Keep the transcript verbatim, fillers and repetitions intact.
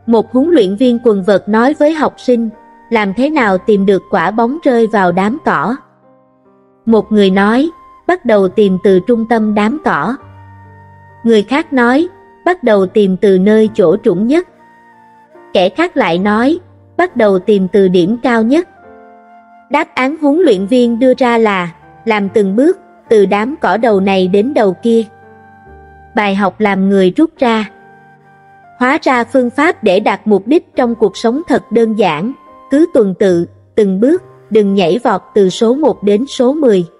Một huấn luyện viên quần vợt nói với học sinh, làm thế nào tìm được quả bóng rơi vào đám cỏ? Một người nói, bắt đầu tìm từ trung tâm đám cỏ. Người khác nói, bắt đầu tìm từ nơi chỗ trũng nhất. Kẻ khác lại nói, bắt đầu tìm từ điểm cao nhất. Đáp án huấn luyện viên đưa ra là, làm từng bước, từ đám cỏ đầu này đến đầu kia. Bài học làm người rút ra. Hóa ra phương pháp để đạt mục đích trong cuộc sống thật đơn giản, cứ tuần tự, từng bước, đừng nhảy vọt từ số một đến số mười.